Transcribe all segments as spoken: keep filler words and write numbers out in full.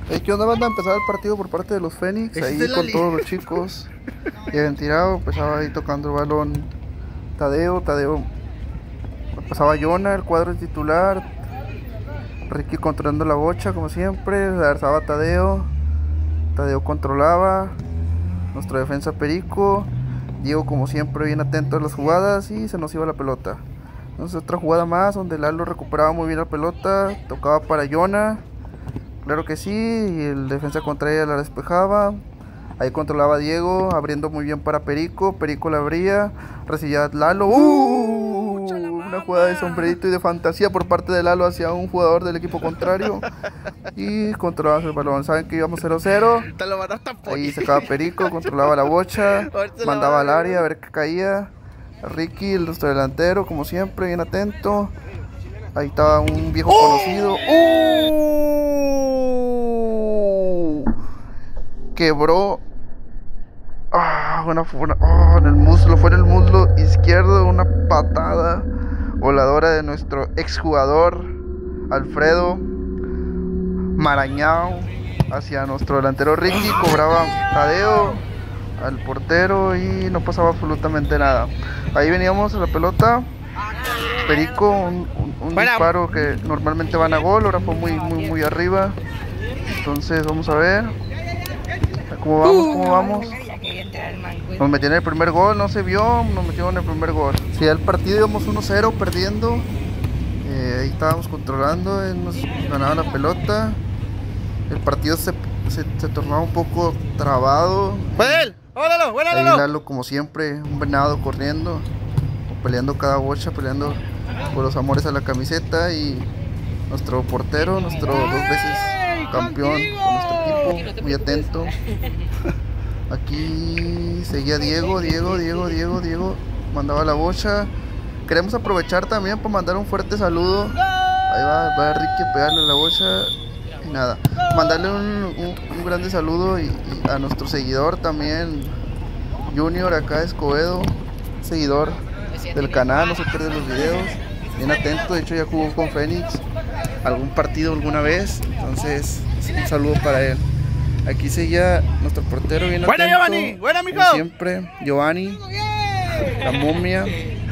Hey, ¿qué onda, banda? Empezaba el partido por parte de los Fénix, ahí con todos los chicos. Ya habían tirado, empezaba ahí tocando el balón Tadeo, Tadeo pasaba Jonah, el cuadro titular. Ricky controlando la bocha como siempre, la alzaba Tadeo. Tadeo controlaba. Nuestro defensa Perico. Diego como siempre bien atento a las jugadas y se nos iba la pelota. Entonces otra jugada más donde Lalo recuperaba muy bien la pelota, tocaba para Jonah. Claro que sí, y el defensa contraria la despejaba. Ahí controlaba a Diego, abriendo muy bien para Perico. Perico la abría, recibía Lalo. ¡Uh! Una jugada de sombrerito y de fantasía por parte de Lalo hacia un jugador del equipo contrario. Y controlaba el balón. Saben que íbamos cero cero. Ahí sacaba Perico, controlaba la bocha, mandaba al área a ver qué caía. Ricky, el nuestro delantero, como siempre, bien atento. Ahí estaba un viejo ¡oh! conocido. ¡Uh! Quebró. Ah, una, una, oh, en el muslo, fue en el muslo izquierdo, una patada voladora de nuestro exjugador Alfredo Marañao hacia nuestro delantero Ricky. Cobraba Tadeo al portero y no pasaba absolutamente nada. Ahí veníamos a la pelota. Perico, un, un, un disparo que normalmente van a gol, ahora fue muy, muy, muy arriba. Entonces vamos a ver cómo vamos, cómo vamos. Nos metieron el primer gol, no se vio, nos metieron el primer gol. Si al partido íbamos uno cero perdiendo, eh, ahí estábamos controlando, eh, nos ganaba la pelota. El partido se, se, se tornaba un poco trabado. ¡Buenalo! ¡Buenalo! ¡Buenalo! Ahí Lalo, como siempre, un venado corriendo, peleando cada bocha, peleando por los amores a la camiseta. Y nuestro portero, nuestro dos veces campeón con nuestro equipo, muy atento. Aquí seguía Diego, Diego, Diego, Diego, Diego, mandaba la bocha. Queremos aprovechar también para mandar un fuerte saludo. Ahí va, va Ricky a pegarle la bocha. Y nada, mandarle un, un, un grande saludo y, y a nuestro seguidor también, Junior, acá de Escobedo, seguidor del canal, no se pierde los videos, bien atento, de hecho ya jugó con Fénix algún partido alguna vez, entonces un saludo para él. Aquí seguía nuestro portero bien buena, atento. Giovanni, buena, mijo. Siempre, Giovanni, la momia,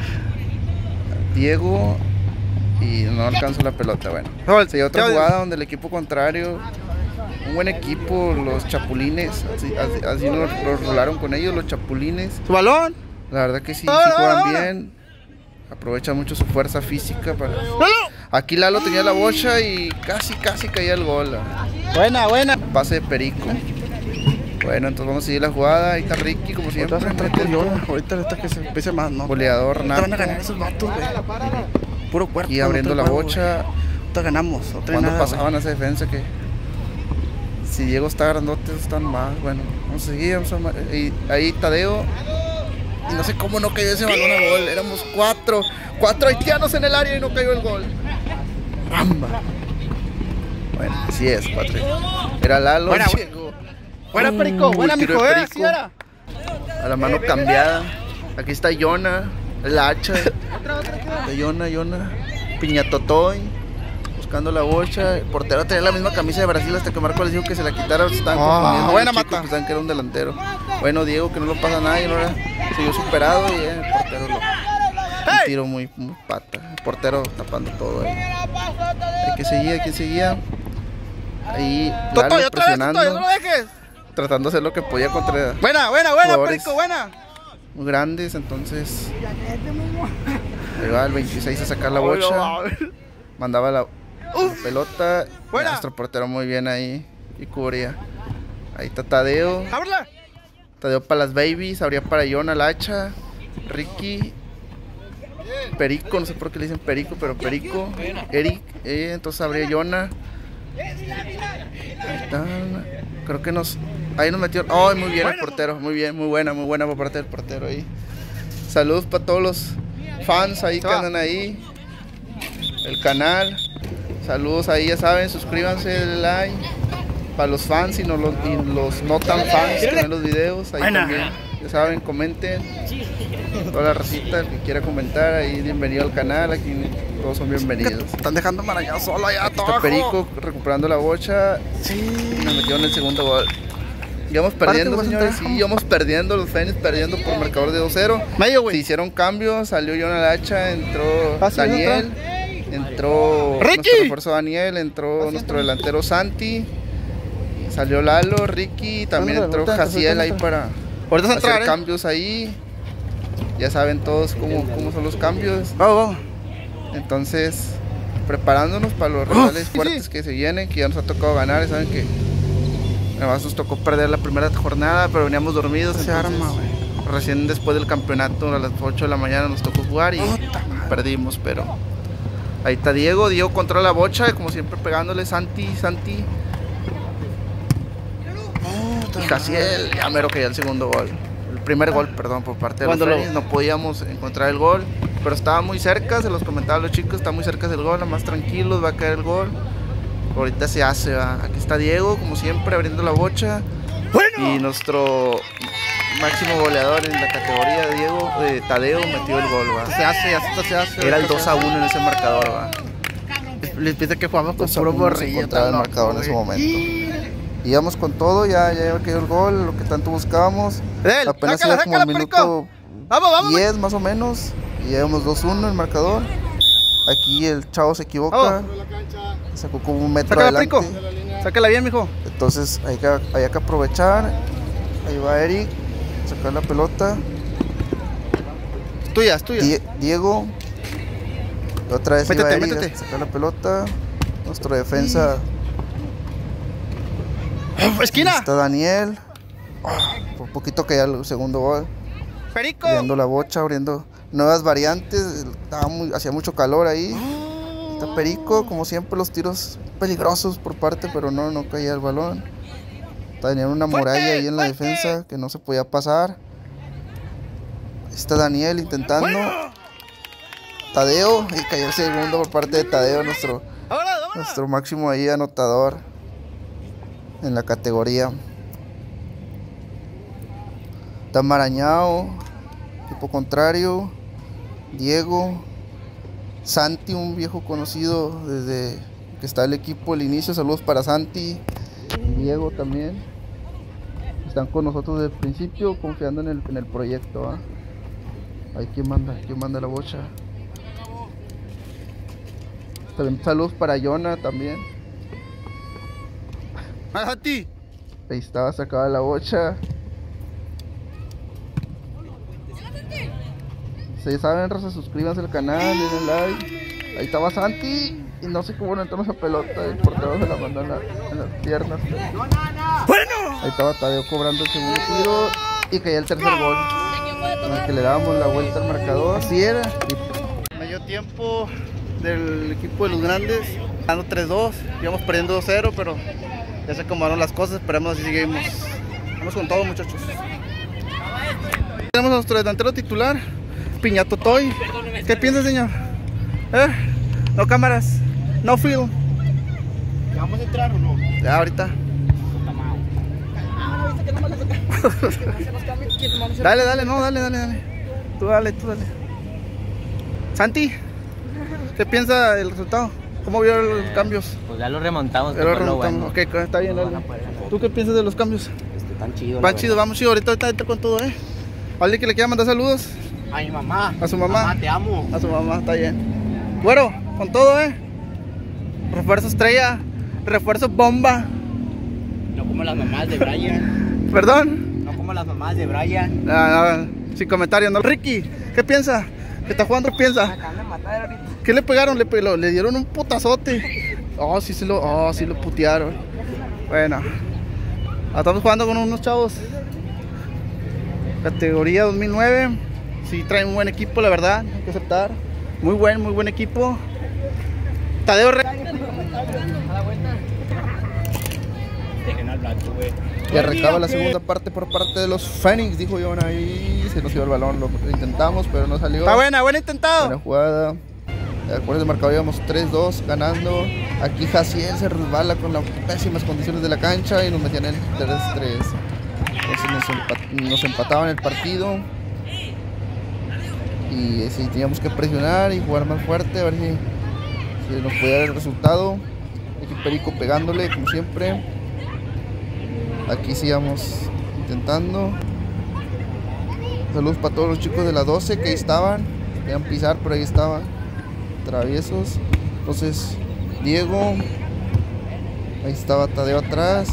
Diego, y no alcanzó la pelota. Bueno, seguía otra jugada donde el equipo contrario, un buen equipo, los Chapulines, así, así, así nos, nos rolaron con ellos, los Chapulines. ¿Su balón? La verdad que sí, sí juegan bien, aprovechan mucho su fuerza física para... Aquí Lalo tenía la bocha y casi, casi caía el gol. Buena, buena. Pase de Perico. Bueno, entonces vamos a seguir la jugada. Ahí está Ricky, como siempre. Ahorita está que se empiece más, ¿no? Goleador, nato. Van a ganar esos vatos, güey. Puro cuerpo. Y abriendo la bocha. Ahorita ganamos. Cuando pasaban a esa defensa que... Si Diego está grandote, están más. Bueno, vamos a seguir. Vamos a... Y ahí Tadeo. Y no sé cómo no cayó ese balón a gol. Éramos cuatro. Cuatro haitianos en el área y no cayó el gol. ¡Ramba! Bueno, así es, cuatro. Era Lalo. Buena, llegó. Buena, Perico. Buena, uh, mijo, eh. ¿Sí era? A la mano cambiada. Aquí está Jonah. El hacha. De Jonah, Jonah. Piñatotoy. Buscando la bocha. El portero tenía la misma camisa de Brasil hasta que Marco les dijo que se la quitara. Se estaban confundiendo. Buena, chicos, mata. Pensaban que era un delantero. Bueno, Diego, que no lo pasa a nadie. Ahora siguió superado y eh, el portero lo... Un tiro muy, muy pata. El portero tapando todo ahí. Hay que seguir, hay que seguir. Ahí Lalo presionando. Vez, no lo dejes. Tratando de hacer lo que podía contra. Buena, buena, buena, Perico, buena. Muy grandes, entonces. Ahí va el veintiséis a sacar la bocha. Mandaba la, la pelota. Buena. Nuestro portero muy bien ahí. Y cubría. Ahí está Tadeo. ¡Ábrela! Tadeo para las babies. Abría para Jonah, el hacha. Ricky. Perico, no sé por qué le dicen Perico, pero Perico, Eric, eh, entonces abría Jonah. Ahí está. Creo que nos... Ahí nos metió... ¡Oh, muy bien el portero! Muy bien, muy buena, muy buena por parte del portero ahí. Saludos para todos los fans ahí que andan ahí. El canal. Saludos ahí, ya saben, suscríbanse, denle like. Para los fans y, no los, y los no tan fans que ven los videos, ahí también. Ya saben, comenten. Toda la racita, el que quiera comentar, ahí bienvenido al canal, aquí todos son bienvenidos. Están dejando Marañao solo allá. Aquí está Perico recuperando la bocha. Sí. Y nos metieron el segundo gol. Íbamos perdiendo, señores. Sí, íbamos perdiendo. Los Fénix perdiendo por marcador de dos cero. Medio, güey. Se hicieron cambios. Salió Jonah Lacha. Entró Ah, sí, Daniel. Entró ¡Ricky! nuestro refuerzo Daniel. Entró nuestro delantero Santi. Salió Lalo, Ricky. También entró Jaciel ahí para Ahorita hacer entrar, ¿eh? cambios ahí. Ya saben todos cómo, cómo son los cambios. Vamos, vamos. Entonces, preparándonos para los rivales sí, fuertes sí. que se vienen, que ya nos ha tocado ganar. Saben que además nos tocó perder la primera jornada, pero veníamos dormidos. Se entonces, arma, güey. Recién después del campeonato, a las ocho de la mañana nos tocó jugar y Puta madre. perdimos, pero ahí está Diego. Diego controla la bocha, como siempre pegándole. Santi, Santi Puta y Jaciel. Ya mero que ya el segundo gol. El primer gol, perdón, por parte de los Cuando lo- Fénix. No podíamos encontrar el gol, pero estaba muy cerca, se los comentaba a los chicos, está muy cerca del gol, nada más tranquilos, va a caer el gol. Ahorita se hace, va. Aquí está Diego, como siempre, abriendo la bocha. Bueno. Y nuestro máximo goleador en la categoría, Diego, eh, Tadeo, metió el gol, va. Se hace, esto se hace. Era el dos a uno en ese marcador, va. Les pide que jugamos con dos a puro uno se borrillo. encontraba el tan marcador loco, en ese güey. momento. Íbamos con todo, ya, ya había caído el gol, lo que tanto buscábamos. Del, Apenas sácala, iba como sácala, el Perico. minuto Vamos, vamos. diez más o menos. Y llevamos dos uno el marcador. Aquí el chavo se equivoca. Vamos. Sacó como un metro Sácala, adelante. Perico. Sácala bien, mijo. Entonces hay que, hay que aprovechar. Ahí va Eric. Sacar la pelota. Es tuya, es tuya. Die- Diego. Otra vez Métete, iba Eric métete. a sacar la pelota. Nuestro defensa. Esquina. Está Daniel. Ah, por poquito caía el segundo gol. Perico. Abriendo la bocha, abriendo nuevas variantes. Estaba muy, hacía mucho calor ahí. Está Perico, como siempre, los tiros peligrosos por parte, pero no, no caía el balón. Tenían una muralla ahí en la fuerte. defensa que no se podía pasar. Está Daniel intentando. Tadeo, y cayó el segundo por parte de Tadeo, nuestro, Ahora, vámonos. nuestro máximo ahí anotador en la categoría. Está Marañao, equipo contrario. Diego, Santi, un viejo conocido desde que está el equipo, el inicio. Saludos para Santi. Diego también. Están con nosotros desde el principio, confiando en el, en el proyecto. ¿Va? Ahí quién manda, quién manda la bocha. También saludos para Jonah también. A ti. Ahí estaba sacada la bocha. Si saben, raza, suscríbanse al canal, denle like. Ahí estaba Santi. Y no sé cómo no entró esa pelota. El portero se la mandó en, la- en las piernas. Bueno. Ahí estaba Tadeo cobrando el segundo tiro. Y caía el tercer gol. Con el que le dábamos la vuelta al marcador. Así era. Y Medio tiempo del equipo de los grandes. Ganando tres dos. Íbamos perdiendo dos cero, pero ya se acomodaron las cosas. Esperemos así seguimos. Vamos con todo, muchachos. Tenemos a nuestro delantero titular, Piñato Toy. ¿Qué piensa, señor? ¿Eh? No cámaras. No film. ¿Ya vamos a entrar o no? Ya, ahorita. Dale, dale, no, dale, dale, dale. Tú dale, tú dale. Santi, ¿qué piensa del resultado? ¿Cómo vio los cambios? Pues ya lo remontamos. Ya que lo fue lo remontamos. bueno. Ok, está bien, No dale. van a poder ganar. ¿Tú qué piensas de los cambios? Este, tan chido. Van chido, vamos chido. Ahorita, ahorita entra con todo, ¿eh? ¿Alguien que le quiera mandar saludos? A mi mamá. A su mamá. Mamá, te amo. A su mamá, está bien. Bueno, con todo, ¿eh? Refuerzo estrella, refuerzo bomba. No como las mamás de Brian. Perdón. No como las mamás de Brian. Ah, no, sin comentario, ¿no? Ricky, ¿qué piensa? ¿Qué está jugando? ¿Qué piensa? Acaban de matar ahorita. ¿Qué le pegaron? Le, pe- lo- le dieron un putazote. Oh, sí, se lo, oh, sí lo putearon. Bueno, estamos jugando con unos chavos. Categoría dos mil nueve. Sí, traen un buen equipo, la verdad, hay que aceptar. Muy buen, muy buen equipo. Tadeo Re- Dejen al blanco, güey. Y arrancaba la segunda parte por parte de los Fénix, dijo Jonah. Ahí se nos iba el balón, lo intentamos, pero no salió. Está buena, buena intentado. Buena jugada. Por ese marcador íbamos tres dos ganando. Aquí Jaciel se resbala con las pésimas condiciones de la cancha y nos metían en tres tres. Entonces nos, empa- nos empataban el partido. Y sí, teníamos que presionar y jugar más fuerte, a ver si se nos puede dar el resultado. Aquí Perico pegándole como siempre. Aquí sigamos intentando. Saludos para todos los chicos de la doce que ahí estaban. Querían pisar, pero ahí estaban traviesos. Entonces Diego, ahí estaba Tadeo atrás.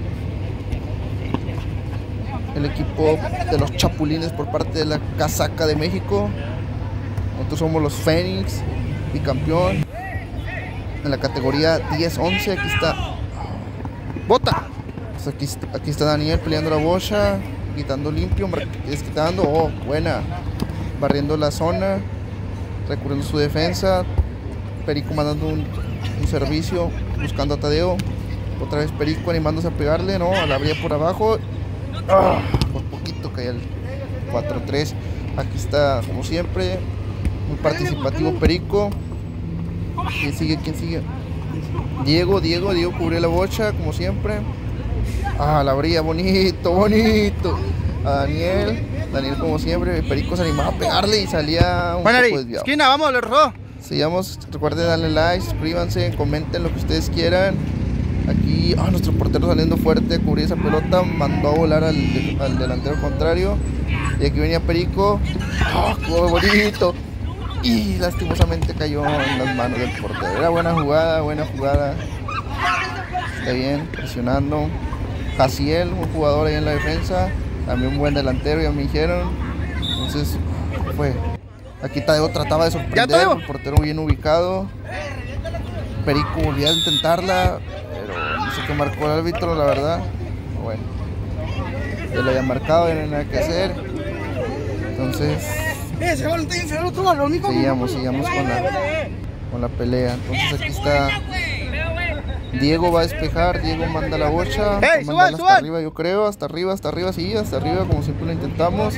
El equipo de los Chapulines por parte de la Casaca de México. Nosotros somos los Fénix, bicampeón en la categoría diez once. Aquí está Bota. Pues aquí, aquí está Daniel peleando la bocha, quitando limpio, desquitando. Oh, buena. Barriendo la zona, recurriendo su defensa. Perico mandando un, un servicio, buscando a Tadeo. Otra vez Perico animándose a pegarle. No, la abría por abajo. Ah, por poquito cae el cuatro tres. Aquí está, como siempre, muy participativo Perico. ¿Quién sigue? ¿Quién sigue? Diego, Diego, Diego cubrió la bocha, como siempre. Ah, la abría, bonito, bonito. A Daniel, Daniel como siempre. Perico se animaba a pegarle y salía un bueno, poco desviado. Esquina, vamos, le rozó. Sigamos, recuerden darle like, suscríbanse, comenten lo que ustedes quieran. Aquí, oh, nuestro portero saliendo fuerte, cubrir esa pelota, mandó a volar al, al delantero contrario. Y aquí venía Perico. Oh, ¡qué bonito! Y lastimosamente cayó en las manos del portero. Era buena jugada, buena jugada. Está bien, presionando. Jaciel, un jugador ahí en la defensa. También un buen delantero, ya me dijeron. Entonces, fue. Aquí Tadeo trataba de sorprender, el portero bien ubicado. Perico volvía a intentarla, pero no sé qué marcó el árbitro, la verdad. Bueno, ya lo había marcado, ya no hay nada que hacer. Entonces, seguíamos, seguíamos con la, con la pelea. Entonces aquí está Diego, va a despejar, Diego manda la bocha, hey, manda suban, hasta suban. arriba, yo creo, hasta arriba, hasta arriba, sí, hasta arriba, como siempre lo intentamos.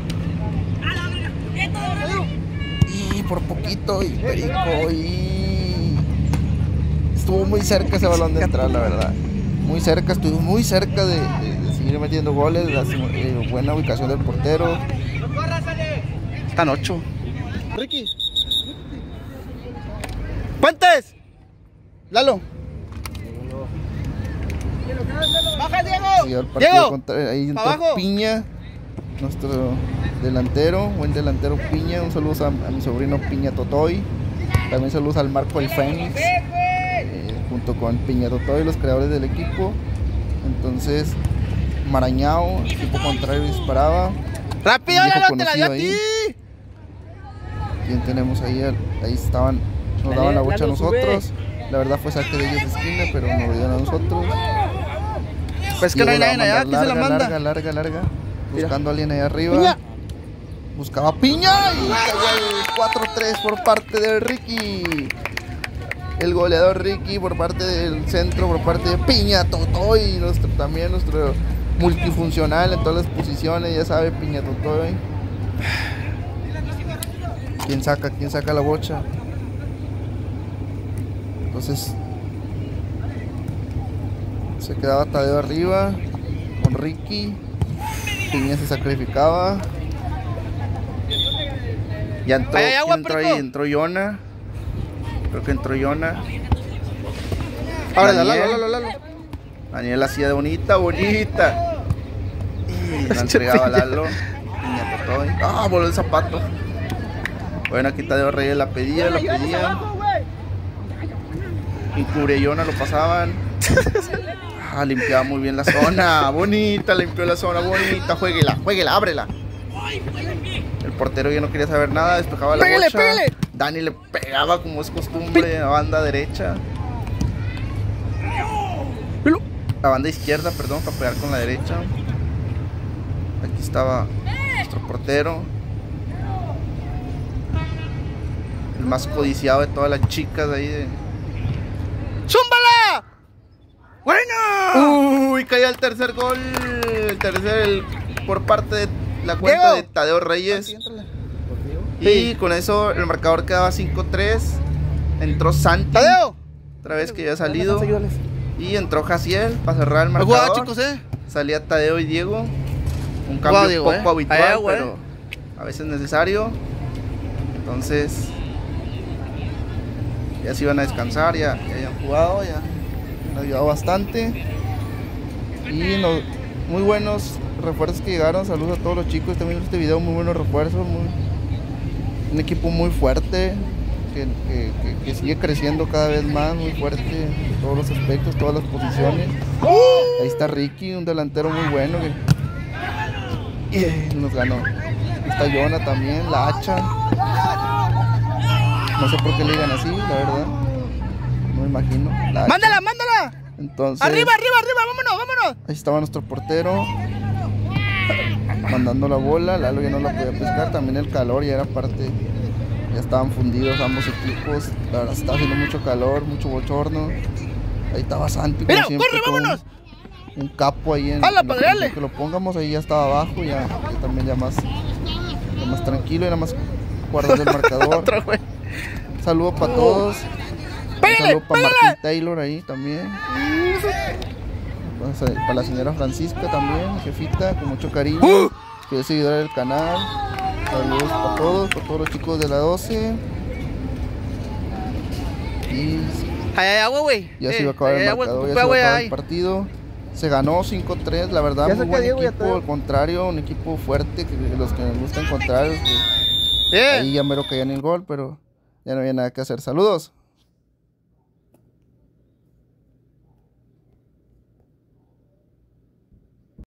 Y por poquito, y Perico, y estuvo muy cerca ese balón de entrar, la verdad. Muy cerca, estuvo muy cerca de, de, de seguir metiendo goles. La, eh, buena ubicación del portero. Están ocho. Ricky. Puentes. Lalo. Baja, Diego. Siguió el partido Diego. contra, ahí entró Abajo. Piña, nuestro delantero, buen delantero Piña. Un saludo a, a mi sobrino Piña Totoy. También saludos al Marco el Fénix, eh, junto con Piña Totoy, los creadores del equipo. Entonces, Marañao, el equipo contrario, disparaba. Rápido, Un viejo Lalo, te la dio a conocido ti. ahí. ¿Quién tenemos ahí? Ahí estaban, nos daban la bocha a nosotros. La verdad fue saque de ellos de esquina, pero nos lo dieron a nosotros. Pues que no hay Diego nadie la va a allá, aquí mandar se la larga, manda. larga, larga, larga. Mira. Buscando a alguien ahí arriba. Piña. Buscaba Piña y cayó el cuatro tres por parte de Ricky. El goleador Ricky por parte del centro, por parte de Piña Totoy. Nuestro, también nuestro multifuncional en todas las posiciones, ya sabe, Piña Totoy. ¿Quién saca? ¿Quién saca la bocha? Entonces se quedaba Tadeo arriba con Ricky. Piña se sacrificaba. Ya entró, Ay, ay, agua, ¿quién entró ahí? Perico. Entró Yona. Creo que entró Yona. Ahora, Daniel. Lalo, Lalo, Lalo. Daniel hacía de bonita, bonita. Y la entregaba a Lalo. Piña Totoy. Ah, voló el zapato. Bueno, aquí Tadeo Reyes la pedía, la pedía. Y Cubrellona lo pasaban. Ah, limpiaba muy bien la zona. Bonita, limpió la zona, bonita. Jueguela, jueguela, ábrela. El portero ya no quería saber nada, despejaba la Pégale, bocha. pégale. Dani le pegaba como es costumbre a banda derecha. La banda izquierda, perdón, para pegar con la derecha. Aquí estaba nuestro portero. El más codiciado de todas las chicas ahí de... ¡Zúmbala! ¡Bueno! Uy, caía el tercer gol. El tercer el- por parte de la cuenta Diego. de Tadeo Reyes. Y con eso el marcador quedaba cinco tres. Entró Santi. ¡Tadeo! Otra vez que ya ha salido. Y entró Jaciel para cerrar el Muy jugada, marcador. chicos, eh. Salía Tadeo y Diego. Un Jugado, cambio Diego, poco eh. habitual, Ahí, güey. pero a veces necesario. Entonces, ya se iban a descansar, ya, ya habían jugado, ya nos ayudado bastante. Y nos, muy buenos refuerzos que llegaron. Saludos a todos los chicos, también este video, muy buenos refuerzos, muy, un equipo muy fuerte que, que, que, que sigue creciendo cada vez más, muy fuerte en todos los aspectos, todas las posiciones. Ahí está Ricky, un delantero muy bueno que y nos ganó. Está Jonah también, la hacha. No sé por qué le digan así, la verdad. No me imagino. ¡Mándala, mándala! Entonces, ¡Arriba, arriba, arriba! ¡Vámonos, vámonos! ahí estaba nuestro portero mandando la bola. Lalo ya no la podía pescar. También el calor ya era parte. Ya estaban fundidos ambos equipos. La verdad estaba haciendo mucho calor, mucho bochorno. Ahí estaba Santi, como ¡Mira, siempre, corre, con vámonos! Un, un capo ahí en, ¡Hala, en la padre, dale! que lo pongamos. Ahí ya estaba abajo. Ya, ya también ya más, ya más tranquilo. Y nada más guardando el marcador. Otro, güey. Saludo para todos. Un ¡Pégale, saludo para pégale! Martín Taylor ahí también. Para la señora Francisca también, jefita, con mucho cariño. ¡Uh! Que es seguidora del canal. Saludos para todos, para todos los chicos de la doce. Y Ahí hay agua, güey. ya Eh, se iba a acabar ahí el hay agua, marcador, ya ocupa, se iba a güey, acabar ahí. el partido. Se ganó cinco tres, la verdad, Ya muy saca buen Diego, ya equipo. está. Al contrario, un equipo fuerte, que los que nos gusta encontrar, los que Eh. ahí ya mero caían el gol, pero ya no había nada que hacer. Saludos.